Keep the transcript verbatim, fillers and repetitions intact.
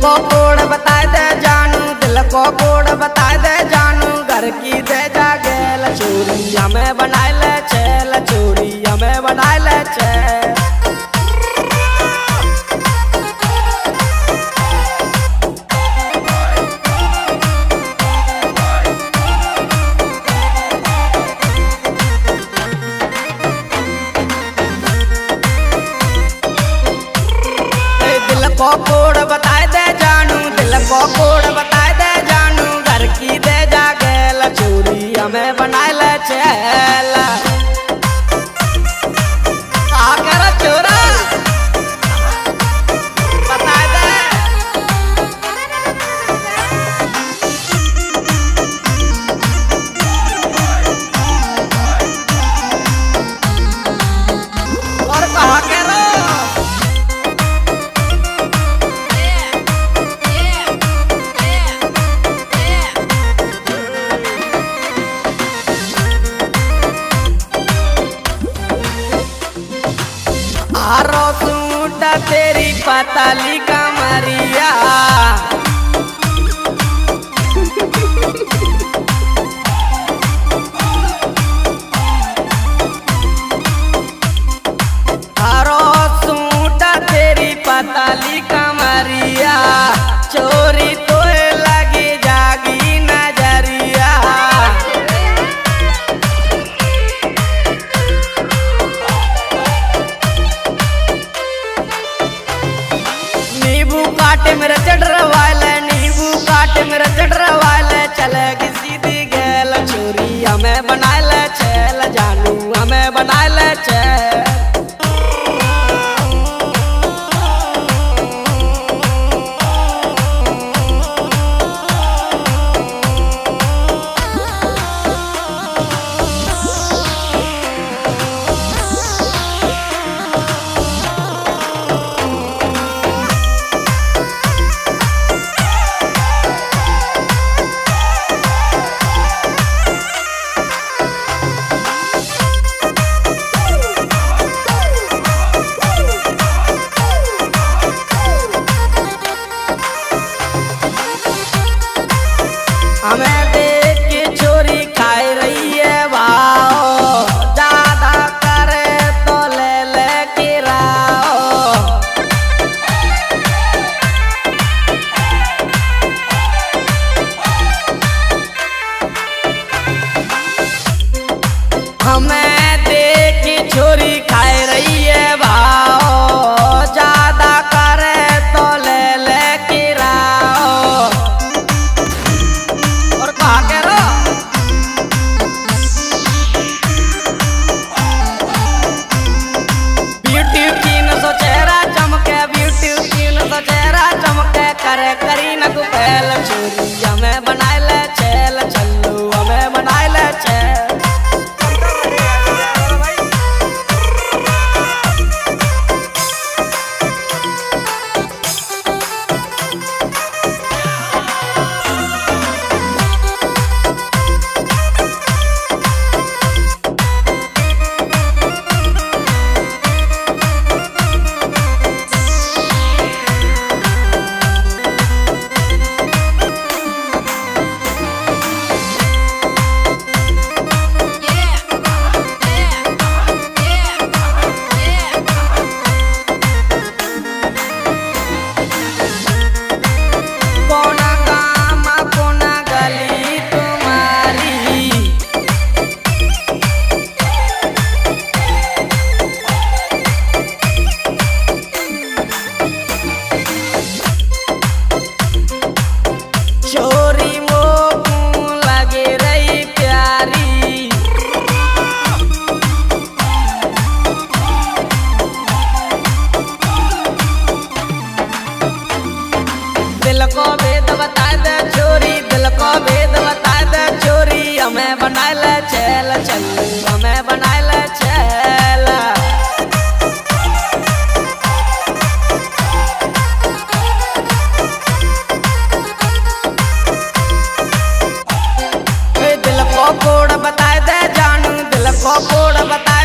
को कोड बता दे जानू, दिल को कोड बता दे जानू, घर की दे जा गेल चोरी हमें बनाए ले चल, चोरी हमें बनाए ले चल। को कोड बताए दे जानू, दिल को कोड बताए दे जानू, घर की दे जा गेल चोरी हमें बनाए ले चल। आकर चोरा बताए दे और कहा के आरो सूट तेरी पतली कमरिया, आरो सूट तेरी पतली कमरिया, चोरी तो लगी जागी नजरिया। काटे मेरा चढ़ वाले नींबू काटे मेरा चढ़ वाले, चलेगी सीधी गेल चोरी हमें बनाए ले चल जानू, हमें बनाए ले चल। हमें देख के चोरी खाई रही है भाव, ज्यादा करे तो ले ले किराओ। हमें देख के चोरी खाई रही है भाव, ज्यादा करे तो ले ले किराओ। करे करी न को पहल चोरी हमें बनाए ले चल, चल्लू हमें बनाए ले चल। चोरी मोकू लगे रही प्यारी, दिल को भेद बता दे चोरी, दिल को भेद बता दे चोरी हमें बनाए ले चल, चल हमें बनाए ले चल। कोड बताए दे जानू, दिल को कोड बता